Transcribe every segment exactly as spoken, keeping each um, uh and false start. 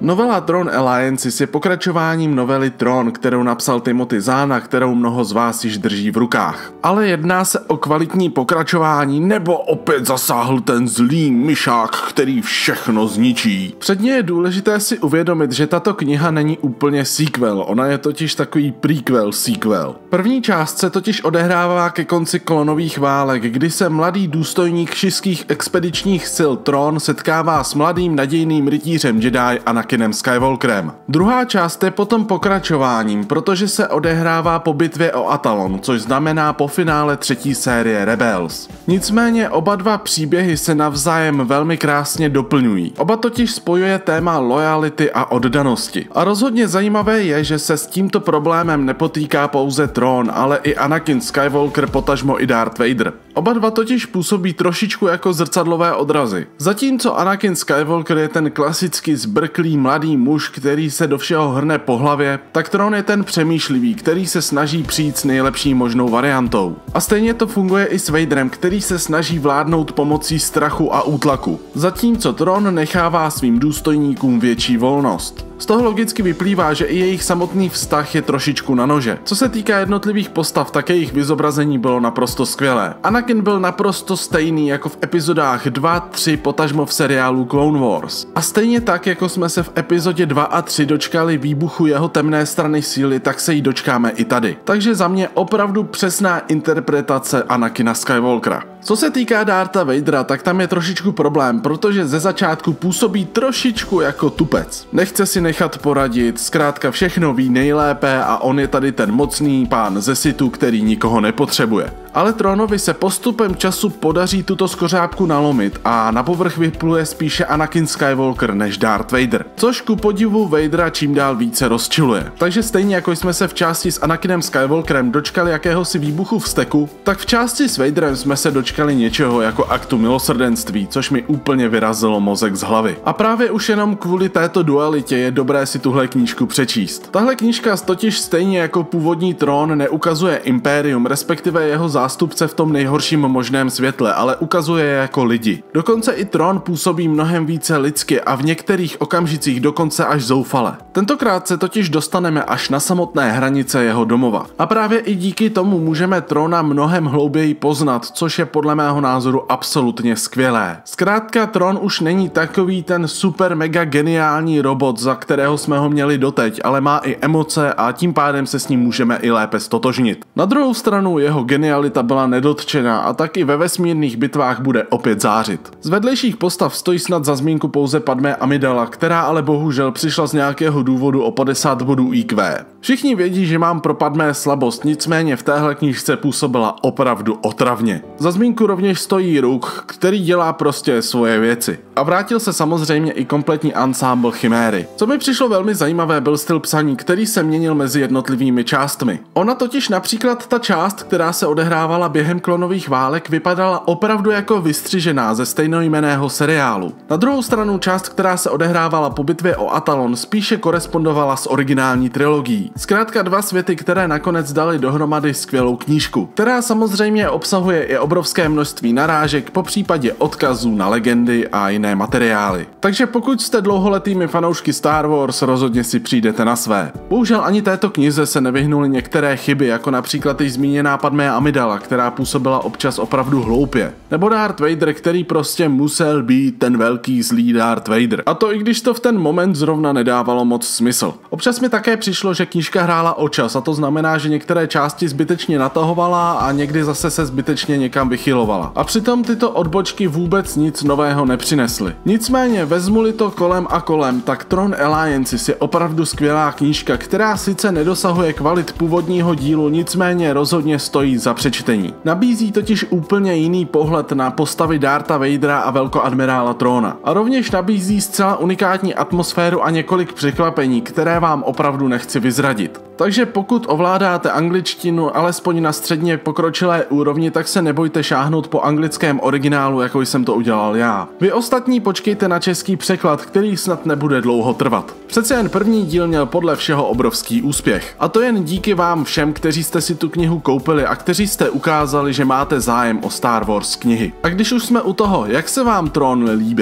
Novela Tron Alliances je pokračováním novely Tron, kterou napsal Timothy Zahn, kterou mnoho z vás již drží v rukách. Ale jedná se o kvalitní pokračování, nebo opět zasáhl ten zlý myšák, který všechno zničí. Předně je důležité si uvědomit, že tato kniha není úplně sequel, ona je totiž takový prequel sequel. První část se totiž odehrává ke konci klonových válek, kdy se mladý důstojník šiských expedičních sil Tron setkává s mladým nadějným rytířem Jedi Anakinem Skywalkerem. Druhá část je potom pokračováním, protože se odehrává po bitvě o Atalon, což znamená po finále třetí série Rebels. Nicméně oba dva příběhy se navzájem velmi krásně doplňují. Oba totiž spojuje téma lojality a oddanosti. A rozhodně zajímavé je, že se s tímto problémem nepotýká pouze Tron, ale i Anakin Skywalker, potažmo i Darth Vader. Oba dva totiž působí trošičku jako zrcadlové odrazy. Zatímco Anakin Skywalker je ten klasický zbrklý mladý muž, který se do všeho hrne po hlavě, tak Tron je ten přemýšlivý, který se snaží přijít s nejlepší možnou variantou. A stejně to funguje i s Vaderem, který se snaží vládnout pomocí strachu a útlaku. Zatímco Tron nechává svým důstojníkům větší volnost. Z toho logicky vyplývá, že i jejich samotný vztah je trošičku na nože. Co se týká jednotlivých postav, tak jejich vyzobrazení bylo naprosto skvělé. Anakin byl naprosto stejný jako v epizodách dva, tři, potažmo v seriálu Clone Wars. A stejně tak, jako jsme se v epizodě dva a tři dočkali výbuchu jeho temné strany síly, tak se jí dočkáme i tady. Takže za mě opravdu přesná interpretace Anakina Skywalkera. Co se týká Dartha Vadera, tak tam je trošičku problém, protože ze začátku působí trošičku jako tupec. Nechce si nechat poradit, zkrátka všechno ví nejlépe a on je tady ten mocný pán ze Sithu, který nikoho nepotřebuje. Ale Tronovi se postupem času podaří tuto skořápku nalomit a na povrch vypluje spíše Anakin Skywalker než Darth Vader, což ku podivu Vadera čím dál více rozčiluje. Takže stejně jako jsme se v části s Anakinem Skywalkerem dočkali jakéhosi výbuchu vzteku, tak v části s Vaderem jsme se dočkali něčeho jako aktu milosrdenství, což mi úplně vyrazilo mozek z hlavy. A právě už jenom kvůli této dualitě je dobré si tuhle knížku přečíst. Tahle knížka totiž stejně jako původní Tron neukazuje impérium, respektive jeho zástupce v tom nejhorším možném světle, ale ukazuje je jako lidi. Dokonce i Tron působí mnohem více lidsky a v některých okamžicích dokonce až zoufale. Tentokrát se totiž dostaneme až na samotné hranice jeho domova. A právě i díky tomu můžeme Trona mnohem hlouběji poznat, což je podle mého názoru absolutně skvělé. Zkrátka Tron už není takový ten super mega geniální robot, za kterého jsme ho měli doteď, ale má i emoce a tím pádem se s ním můžeme i lépe stotožnit. Na druhou stranu jeho genialita byla nedotčená a taky ve vesmírných bitvách bude opět zářit. Z vedlejších postav stojí snad za zmínku pouze Padmé Amidala, která ale bohužel přišla z nějakého důvodu o padesát bodů í kvé. Všichni vědí, že mám pro Padmé slabost, nicméně v téhle knížce působila opravdu otravně. Za zmínku rovněž stojí Rogue, který dělá prostě svoje věci. A vrátil se samozřejmě i kompletní ansámbl Chiméry. Co mi přišlo velmi zajímavé, byl styl psaní, který se měnil mezi jednotlivými částmi. Ona totiž například ta část, která se odehrávala během klonových válek, vypadala opravdu jako vystřižená ze stejnojmenného seriálu. Na druhou stranu část, která se odehrávala po bitvě o Atalon, spíše korespondovala s originální trilogií. Zkrátka dva světy, které nakonec dali dohromady skvělou knížku, která samozřejmě obsahuje i obrovské množství narážek, po případě odkazů na legendy a jiné materiály. Takže pokud jste dlouholetými fanoušky Star Wars, rozhodně si přijdete na své. Bohužel ani této knize se nevyhnuly některé chyby, jako například již zmíněná Padmé Amidala, která působila občas opravdu hloupě. Nebo Darth Vader, který prostě musel být ten velký zlý Darth Vader. A to i když to v ten moment zrovna nedávalo moc smysl. Občas mi také přišlo, že knížka hrála o čas, a to znamená, že některé části zbytečně natahovala a někdy zase se zbytečně někam vychylovala. A přitom tyto odbočky vůbec nic nového nepřinesly. Nicméně vezmu-li to kolem a kolem, tak Tron Alliances je opravdu skvělá knížka, která sice nedosahuje kvalit původního dílu, nicméně rozhodně stojí za přečtení. Nabízí totiž úplně jiný pohled na postavy Dartha Vadera a velkoadmirála Trona. A rovněž nabízí zcela unikátní atmosféru a několik překvapení, které vám opravdu nechci vyzradit. Takže pokud ovládáte angličtinu alespoň na středně pokročilé úrovni, tak se nebojte šáhnout po anglickém originálu, jako jsem to udělal já. Vy ostatní počkejte na český překlad, který snad nebude dlouho trvat. Přece jen první díl měl podle všeho obrovský úspěch. A to jen díky vám všem, kteří jste si tu knihu koupili a kteří jste ukázali, že máte zájem o Star Wars knihy. A když už jsme u toho, jak se vám Tron líbil?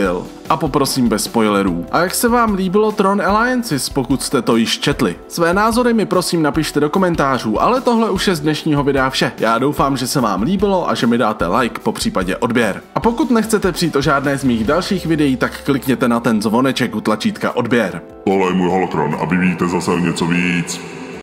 a poprosím bez spoilerů. A jak se vám líbilo Tron Alliances, pokud jste to již četli? Své názory mi prosím napište do komentářů, ale tohle už je z dnešního videa vše. Já doufám, že se vám líbilo a že mi dáte like, po případě odběr. A pokud nechcete přijít o žádné z mých dalších videí, tak klikněte na ten zvoneček u tlačítka odběr. Tohle je můj holokron a vy víte zase něco víc.